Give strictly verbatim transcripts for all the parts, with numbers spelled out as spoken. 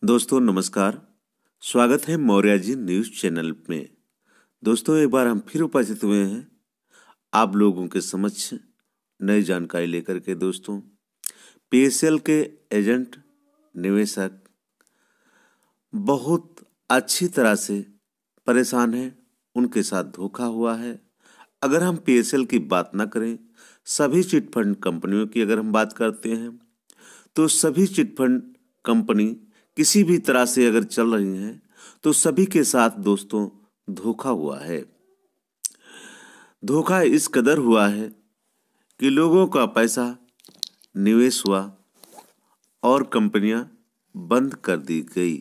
दोस्तों नमस्कार। स्वागत है मौर्य जी न्यूज चैनल में। दोस्तों एक बार हम फिर उपस्थित हुए हैं आप लोगों के समक्ष नई जानकारी लेकर के। दोस्तों पीएसएल के एजेंट निवेशक बहुत अच्छी तरह से परेशान हैं, उनके साथ धोखा हुआ है। अगर हम पीएसएल की बात ना करें, सभी चिटफंड कंपनियों की अगर हम बात करते हैं तो सभी चिटफंड कंपनी किसी भी तरह से अगर चल रही हैं तो सभी के साथ दोस्तों धोखा हुआ है। धोखा इस कदर हुआ है कि लोगों का पैसा निवेश हुआ और कंपनियां बंद कर दी गई।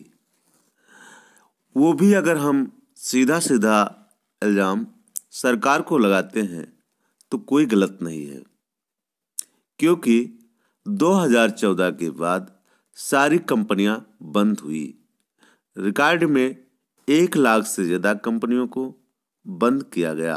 वो भी अगर हम सीधा सीधा इल्ज़ाम सरकार को लगाते हैं तो कोई गलत नहीं है, क्योंकि दो हज़ार चौदह के बाद सारी कंपनियां बंद हुई। रिकॉर्ड में एक लाख से ज़्यादा कंपनियों को बंद किया गया,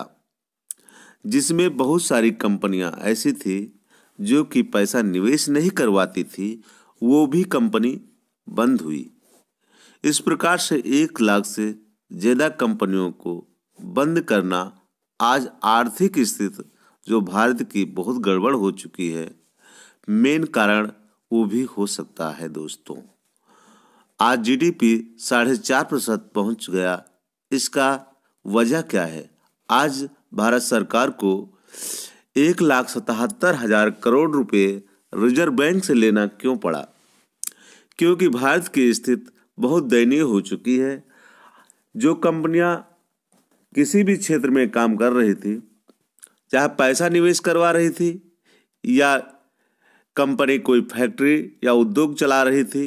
जिसमें बहुत सारी कंपनियां ऐसी थी जो कि पैसा निवेश नहीं करवाती थी, वो भी कंपनी बंद हुई। इस प्रकार से एक लाख से ज़्यादा कंपनियों को बंद करना आज आर्थिक स्थिति जो भारत की बहुत गड़बड़ हो चुकी है, मेन कारण वो भी हो सकता है। दोस्तों आज जीडीपी साढ़े चार प्रतिशत पहुँच गया। इसका वजह क्या है? आज भारत सरकार को एक लाख सतहत्तर हजार करोड़ रुपए रिजर्व बैंक से लेना क्यों पड़ा? क्योंकि भारत की स्थिति बहुत दयनीय हो चुकी है। जो कंपनियां किसी भी क्षेत्र में काम कर रही थी, चाहे पैसा निवेश करवा रही थी या कंपनी कोई फैक्ट्री या उद्योग चला रही थी,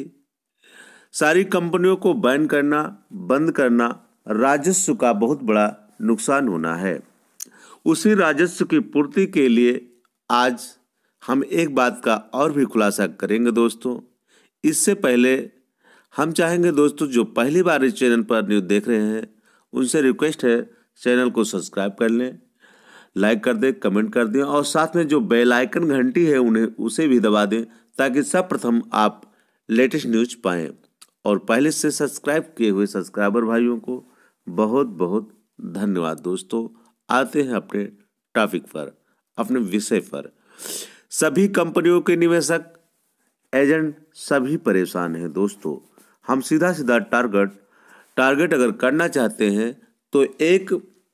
सारी कंपनियों को बैन करना, बंद करना राजस्व का बहुत बड़ा नुकसान होना है। उसी राजस्व की पूर्ति के लिए आज हम एक बात का और भी खुलासा करेंगे। दोस्तों इससे पहले हम चाहेंगे दोस्तों जो पहली बार इस चैनल पर न्यूज़ देख रहे हैं उनसे रिक्वेस्ट है चैनल को सब्सक्राइब कर लें, लाइक कर दें, कमेंट कर दें और साथ में जो बेल आइकन घंटी है उन्हें उसे भी दबा दें, ताकि सर्वप्रथम आप लेटेस्ट न्यूज पाएं। और पहले से सब्सक्राइब किए हुए सब्सक्राइबर भाइयों को बहुत बहुत धन्यवाद। दोस्तों आते हैं अपने टॉपिक पर, अपने विषय पर। सभी कंपनियों के निवेशक एजेंट सभी परेशान हैं। दोस्तों हम सीधा सीधा टारगेट टारगेट अगर करना चाहते हैं तो एक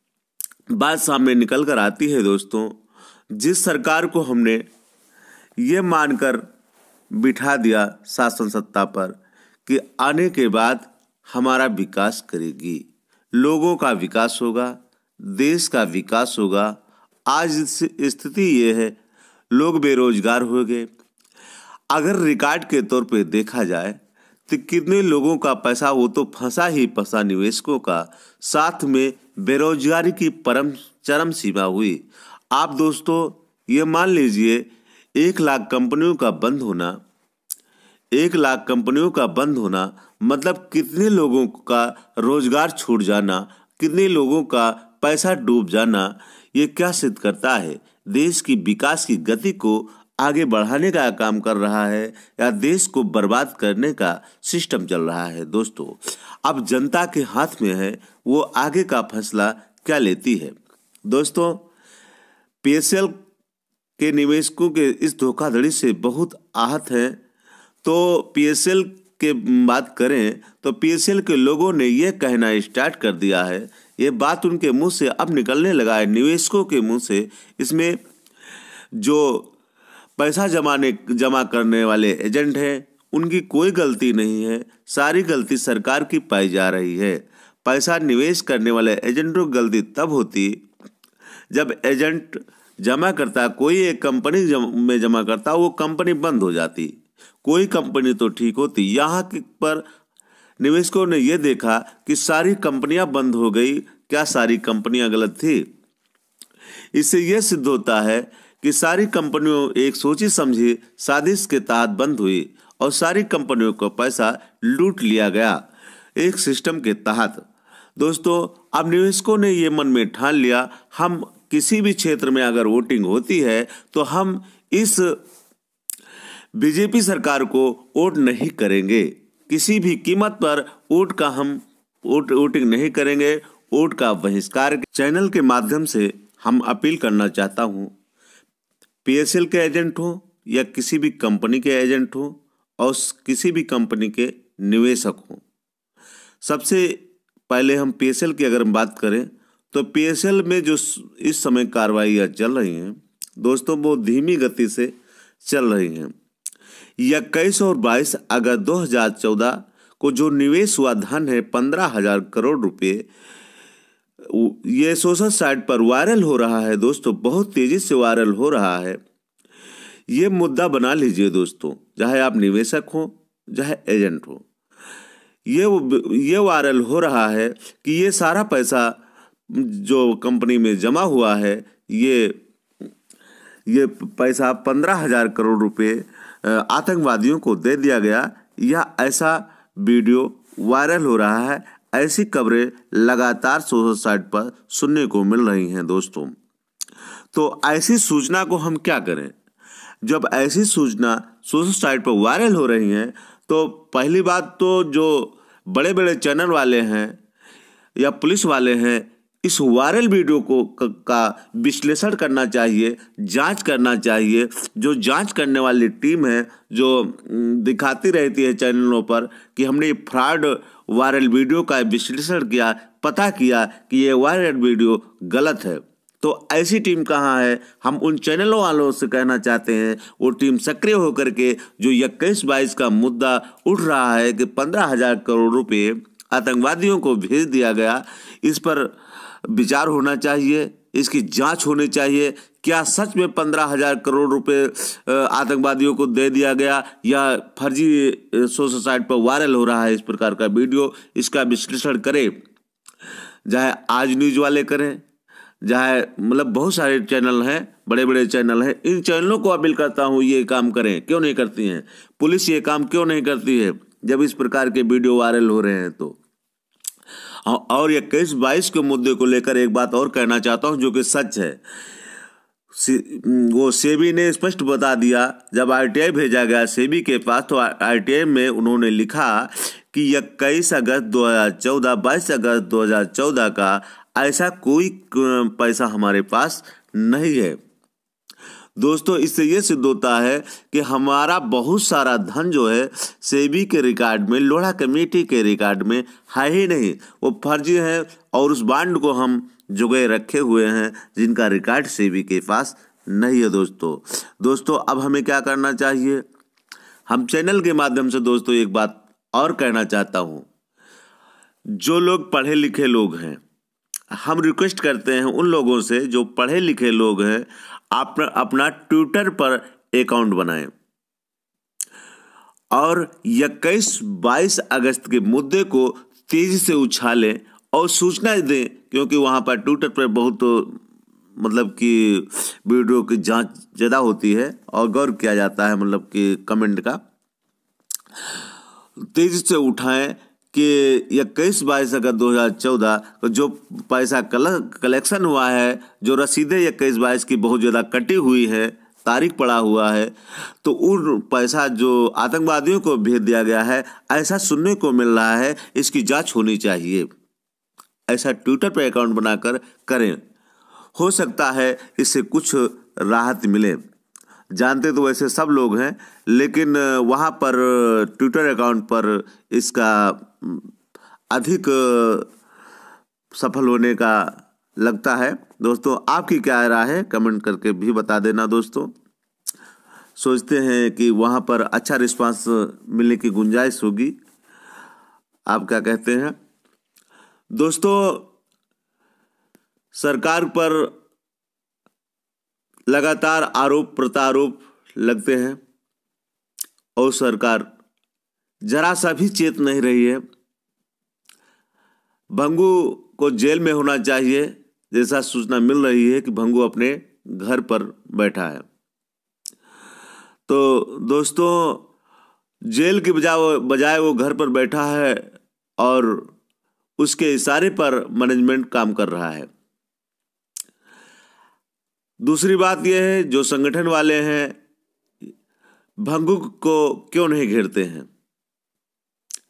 बात सामने निकल कर आती है। दोस्तों जिस सरकार को हमने ये मानकर बिठा दिया शासन सत्ता पर कि आने के बाद हमारा विकास करेगी, लोगों का विकास होगा, देश का विकास होगा, आज स्थिति ये है लोग बेरोजगार हो गए। अगर रिकॉर्ड के तौर पे देखा जाए तो कितने लोगों का पैसा वो तो फंसा ही फंसा निवेशकों का, साथ में बेरोजगारी की परम चरम सीमा हुई। आप दोस्तों ये मान लीजिए एक लाख कंपनियों का बंद होना, एक लाख कंपनियों का बंद होना मतलब कितने लोगों का रोजगार छूट जाना, कितने लोगों का पैसा डूब जाना। ये क्या सिद्ध करता है? देश की विकास की गति को आगे बढ़ाने का काम कर रहा है या देश को बर्बाद करने का सिस्टम चल रहा है। दोस्तों अब जनता के हाथ में है वो आगे का फैसला क्या लेती है। दोस्तों पीएसएल के निवेशकों के इस धोखाधड़ी से बहुत आहत हैं। तो पीएसएल के बात करें तो पीएसएल के लोगों ने ये कहना स्टार्ट कर दिया है, ये बात उनके मुंह से अब निकलने लगा है, निवेशकों के मुंह से। इसमें जो पैसा जमाने जमा करने वाले एजेंट हैं उनकी कोई गलती नहीं है, सारी गलती सरकार की पाई जा रही है। पैसा निवेश करने वाले एजेंटों की गलती तब होती जब एजेंट जमा करता, कोई एक कंपनी जम, में जमा करता, वो कंपनी बंद हो जाती, कोई कंपनी तो ठीक होती। यहाँ पर निवेशकों ने ये देखा कि सारी कंपनियां बंद हो गई, क्या सारी कंपनियां गलत थी? इससे यह सिद्ध होता है कि सारी कंपनियों एक सोची समझी साजिश के तहत बंद हुई और सारी कंपनियों को पैसा लूट लिया गया एक सिस्टम के तहत। दोस्तों अब निवेशकों ने ये मन में ठान लिया, हम किसी भी क्षेत्र में अगर वोटिंग होती है तो हम इस बीजेपी सरकार को वोट नहीं करेंगे। किसी भी कीमत पर वोट का हम वोट वोटिंग नहीं करेंगे, वोट का बहिष्कार। चैनल के माध्यम से हम अपील करना चाहता हूँ, पीएसएल के एजेंट हो या किसी भी कंपनी के एजेंट हो और किसी भी कंपनी के निवेशक हो, सबसे पहले हम पीएसएल की अगर हम बात करें तो पीएसएल में जो इस समय कार्रवाइयाँ चल रही हैं दोस्तों, वो धीमी गति से चल रही हैं। इक्कीस और बाईस अगस्त दो हज़ार चौदह को जो निवेश हुआ धन है पंद्रह हजार करोड़ रुपए, ये सोशल साइट पर वायरल हो रहा है दोस्तों, बहुत तेजी से वायरल हो रहा है। ये मुद्दा बना लीजिए दोस्तों, चाहे आप निवेशक हो चाहे एजेंट हो, ये ये वायरल हो रहा है कि ये सारा पैसा जो कंपनी में जमा हुआ है, ये ये पैसा पंद्रह हजार करोड़ रुपए आतंकवादियों को दे दिया गया, या ऐसा वीडियो वायरल हो रहा है। ऐसी खबरें लगातार सोशल साइट पर सुनने को मिल रही हैं दोस्तों। तो ऐसी सूचना को हम क्या करें? जब ऐसी सूचना सोशल साइट पर वायरल हो रही हैं तो पहली बात तो जो बड़े बड़े चैनल वाले हैं या पुलिस वाले हैं, इस वायरल वीडियो को का विश्लेषण करना चाहिए, जांच करना चाहिए। जो जांच करने वाली टीम है, जो दिखाती रहती है चैनलों पर कि हमने फ्रॉड वायरल वीडियो का विश्लेषण किया, पता किया कि ये वायरल वीडियो गलत है, तो ऐसी टीम कहाँ है? हम उन चैनलों वालों से कहना चाहते हैं वो टीम सक्रिय होकर के जो इक्कीस बाईस का मुद्दा उठ रहा है कि पंद्रह हजार करोड़ रुपए आतंकवादियों को भेज दिया गया, इस पर विचार होना चाहिए, इसकी जांच होनी चाहिए। क्या सच में पंद्रह हजार करोड़ रुपए आतंकवादियों को दे दिया गया, या फर्जी सोशल साइट पर वायरल हो रहा है इस प्रकार का वीडियो? इसका विश्लेषण करें, चाहे आज न्यूज वाले करें, चाहे मतलब बहुत सारे चैनल हैं, बड़े बड़े चैनल हैं। इन चैनलों को अपील करता हूँ ये काम करें। क्यों नहीं करती हैं पुलिस? ये काम क्यों नहीं करती है जब इस प्रकार के वीडियो वायरल हो रहे हैं? तो और इक्कीस बाईस के मुद्दे को लेकर एक बात और कहना चाहता हूं जो कि सच है। वो सेबी ने स्पष्ट बता दिया, जब आरटीआई भेजा गया सेबी के पास तो आरटीआई में उन्होंने लिखा कि इक्कीस अगस्त दो हज़ार चौदह, बाईस अगस्त दो हज़ार चौदह का ऐसा कोई पैसा हमारे पास नहीं है। दोस्तों, इससे ये सिद्ध होता है कि हमारा बहुत सारा धन जो है सेबी के रिकॉर्ड में, लोढ़ा कमेटी के रिकॉर्ड में है ही नहीं, वो फर्जी है और उस बांड को हम जुगे रखे हुए हैं जिनका रिकॉर्ड सेबी के पास नहीं है। दोस्तों दोस्तों अब हमें क्या करना चाहिए? हम चैनल के माध्यम से दोस्तों एक बात और कहना चाहता हूँ, जो लोग पढ़े लिखे लोग हैं, हम रिक्वेस्ट करते हैं उन लोगों से जो पढ़े लिखे लोग हैं, आप अपना ट्विटर पर अकाउंट बनाएं और इक्कीस बाईस अगस्त के मुद्दे को तेजी से उछालें और सूचना दें, क्योंकि वहां पर ट्विटर पर बहुत मतलब कि वीडियो की जांच ज़्यादा होती है और गौर किया जाता है, मतलब कि कमेंट का तेजी से उठाएं कि इक्कीस बाईस अगस्त दो हज़ार चौदह जो पैसा कलेक्शन हुआ है, जो रसीदें इक्कीस बाईस की बहुत ज़्यादा कटी हुई है, तारीख पड़ा हुआ है, तो उन पैसा जो आतंकवादियों को भेज दिया गया है ऐसा सुनने को मिल रहा है, इसकी जांच होनी चाहिए। ऐसा ट्विटर पर अकाउंट बनाकर करें, हो सकता है इससे कुछ राहत मिले। जानते तो वैसे सब लोग हैं, लेकिन वहाँ पर ट्विटर अकाउंट पर इसका अधिक सफल होने का लगता है। दोस्तों आपकी क्या राय है कमेंट करके भी बता देना। दोस्तों सोचते हैं कि वहाँ पर अच्छा रिस्पांस मिलने की गुंजाइश होगी, आप क्या कहते हैं? दोस्तों सरकार पर लगातार आरोप प्रत्यारोप लगते हैं और सरकार जरा सा भी चेत नहीं रही है। भंगू को जेल में होना चाहिए, जैसा सूचना मिल रही है कि भंगू अपने घर पर बैठा है। तो दोस्तों जेल की बजाय बजाय वो घर पर बैठा है और उसके इशारे पर मैनेजमेंट काम कर रहा है। दूसरी बात यह है, जो संगठन वाले हैं भंगू को क्यों नहीं घेरते हैं?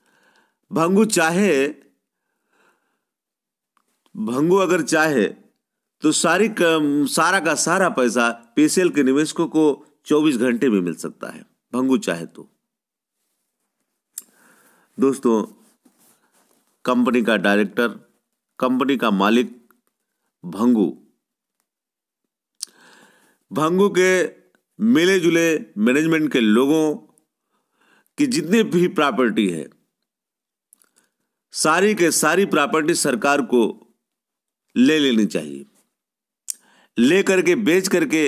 भंगू चाहे भंगू अगर चाहे तो सारी सारा का सारा पैसा पीसीएल के निवेशकों को चौबीस घंटे में मिल सकता है, भंगू चाहे तो। दोस्तों, कंपनी का डायरेक्टर, कंपनी का मालिक भंगू भंगू के मिले जुले मैनेजमेंट के लोगों की जितनी भी प्रॉपर्टी है, सारी के सारी प्रॉपर्टी सरकार को ले लेनी चाहिए, ले करके बेच करके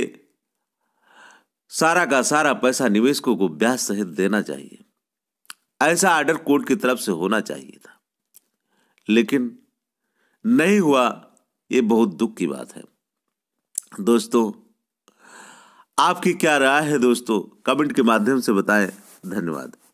सारा का सारा पैसा निवेशकों को ब्याज सहित देना चाहिए। ऐसा आर्डर कोर्ट की तरफ से होना चाहिए था, लेकिन नहीं हुआ। ये बहुत दुख की बात है। दोस्तों, आपकी क्या राय है दोस्तों, कमेंट के माध्यम से बताएं। धन्यवाद।